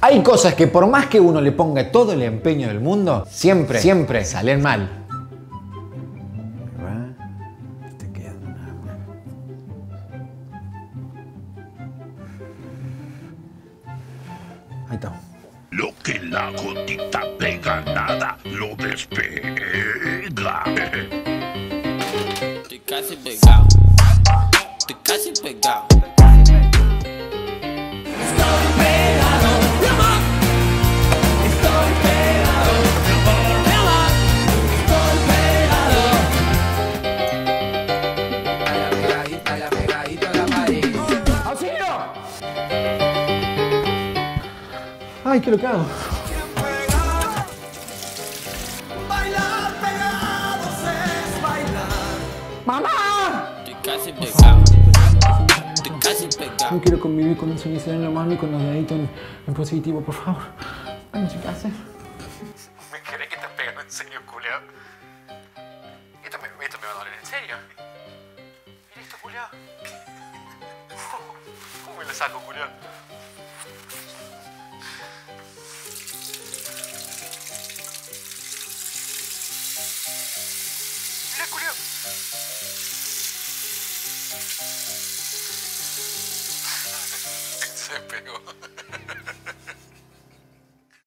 Hay cosas que por más que uno le ponga todo el empeño del mundo, siempre salen mal. Te queda una... Ahí está. Lo que la gotita pega, nada lo despega. Estoy casi pegado. Estoy casi pegado. Estoy pegado, mi amor. Estoy pegado, mi amor. Estoy pegado. Pegadito a la pared. ¡Auxilio! Ay, ¿qué lo que hago? Bailar pegados es bailar. ¡Mamá! Estoy casi pegado. Estoy casi pegado. No quiero convivir con un cenicero en la mano y con los deditos en positivo, por favor. Ay, no sé qué hacer. ¿Me querés que te peguen en serio, culiao? Esto me va a doler en serio. Mira esto, culiao. ¿Cómo me lo saco, culiao? Mira, culiao. Se pegó.